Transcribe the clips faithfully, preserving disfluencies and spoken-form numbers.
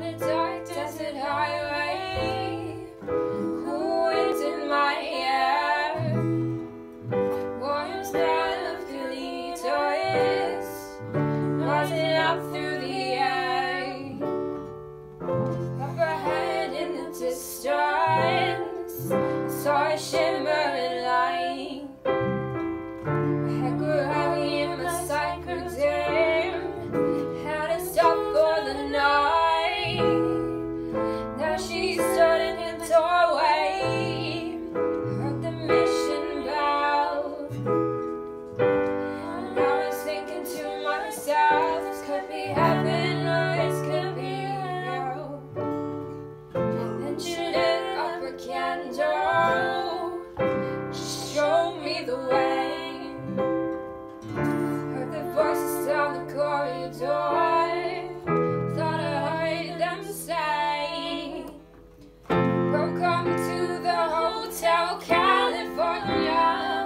On a dark desert highway, cool winds in my hair, warm smell of clitoris rising up through the air. Overhead in the distance, saw a shimmering light. My head grew heavy and my sight grew dim. Had to stop for the night. Now she stood in the doorway, heard the mission bell. And I was thinking to myself, this could be heaven or this could be hell. Then she lit up a candle, she showed me the way. Heard the voices down the corridor, thought I heard them say, welcome to the Hotel California.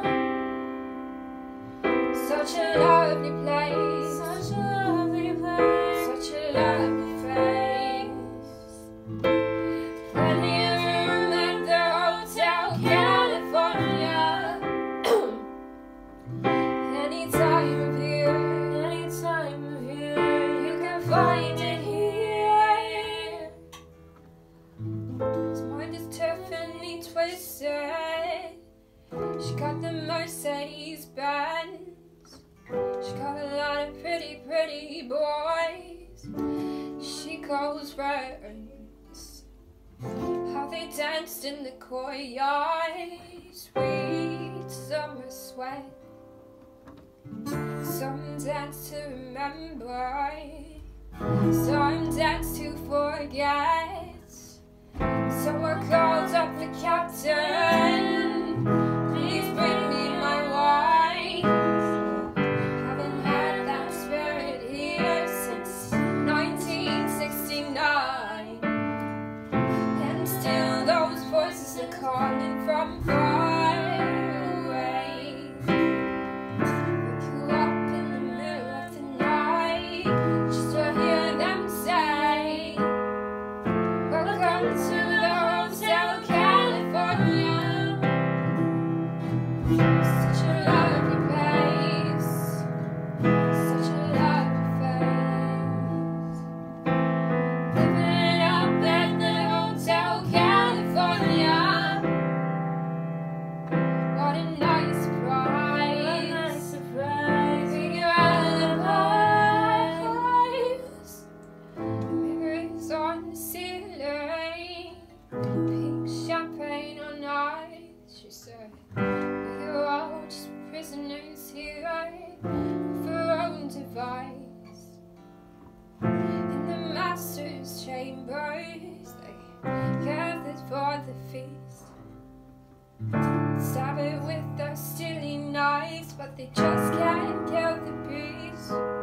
Such a lovely place, such a lovely place, such a lovely face. Plenty of room at the Hotel California. Any time of year, any time of year, you can find it here. His mind is Tiffany twisted. She got the Mercedes Benz. She got a lot of pretty, pretty boys she calls friends. How they danced in the courtyard, sweet summer sweat. Some dance to remember, some dance to forget. So I called up the captain, please bring me my wine. Haven't had that spirit here since nineteen sixty-nine. And still those voices are calling from far away. Wake you up in the middle of the night just to hear them say, welcome to the Hotel California. Such a lovely place, such a lovely face. Living up at the Hotel California. What a nice surprise, what a nice surprise. We go out of eyes, mirrors on the ceiling, pink champagne on ice. She said, we are all just prisoners here for our own device. In the master's chambers, they gathered for the feast. Stab it with their steely knives, but they just can't kill the beast.